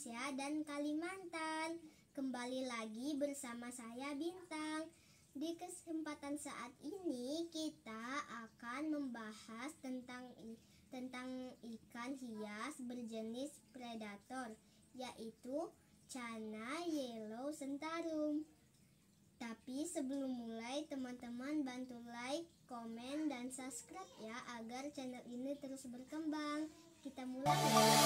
Indonesia dan Kalimantan. Kembali lagi bersama saya Bintang. Di kesempatan saat ini kita akan membahas tentang ikan hias berjenis predator, yaitu Channa yellow sentarum. Tapi sebelum mulai, teman-teman bantu like, komen, dan subscribe ya, agar channel ini terus berkembang. Kita mulai.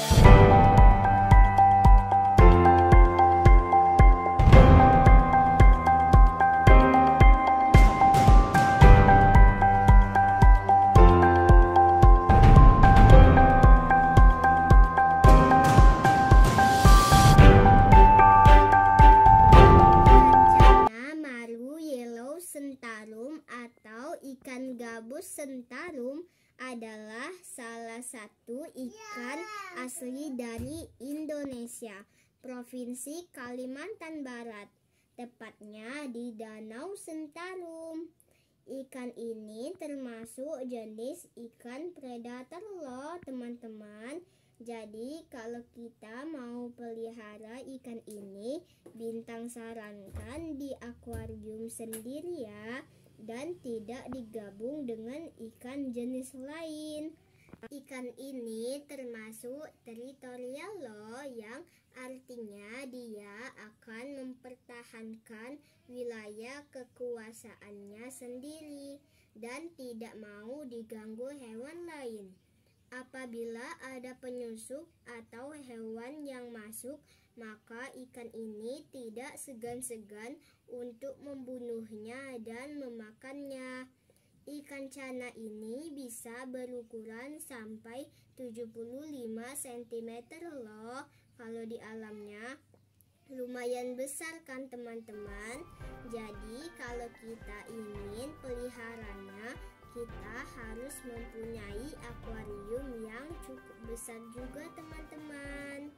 Sentarum atau ikan gabus sentarum adalah salah satu ikan asli dari Indonesia, Provinsi Kalimantan Barat, tepatnya di Danau Sentarum. Ikan ini termasuk jenis ikan predator loh teman-teman. Jadi kalau kita mau pelihara ikan ini, Bintang sarankan di akuarium sendiri ya, dan tidak digabung dengan ikan jenis lain. Ikan ini termasuk teritorial loh, yang artinya dia akan mempertahankan wilayah kekuasaannya sendiri dan tidak mau diganggu hewan lain. Apabila ada penyusup atau hewan yang masuk, maka ikan ini tidak segan-segan untuk membunuhnya dan memakannya. Ikan Channa ini bisa berukuran sampai 75 cm loh. Kalau di alamnya lumayan besar kan teman-teman. Jadi kalau kita ingin peliharanya, kita harus mempunyai akuarium yang cukup besar juga teman-teman.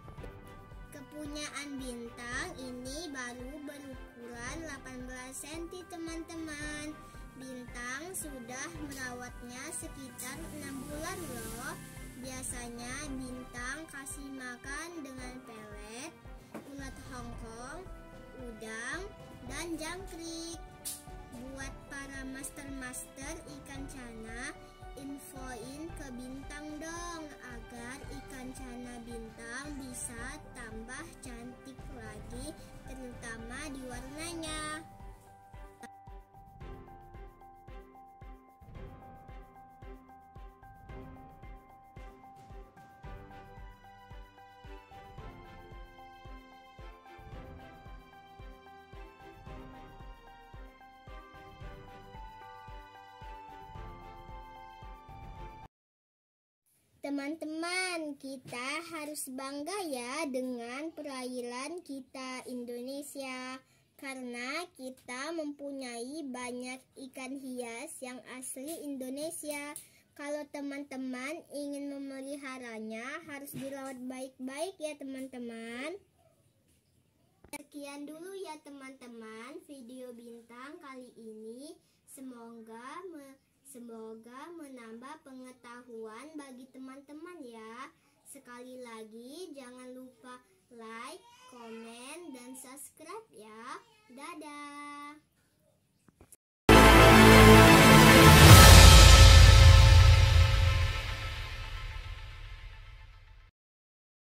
Kepunyaan Bintang ini baru berukuran 18 cm teman-teman. Bintang sudah merawatnya sekitar 6 bulan loh. Biasanya Bintang kasih makan dengan pelet, ulat hongkong, udang, dan jangkrik. Buat para master-master ikan Channa, infoin ke Bintang dong, agar ikan Channa Bintang bisa tambah cantik lagi, terutama di warnanya. Teman-teman, kita harus bangga ya dengan perairan kita Indonesia, karena kita mempunyai banyak ikan hias yang asli Indonesia. Kalau teman-teman ingin memeliharanya, harus dirawat baik-baik ya teman-teman. Sekian dulu ya teman-teman video Bintang kali ini. Semoga menambah pengetahuan bagi teman-teman ya. Sekali lagi jangan lupa like, komen, dan subscribe ya. Dadah.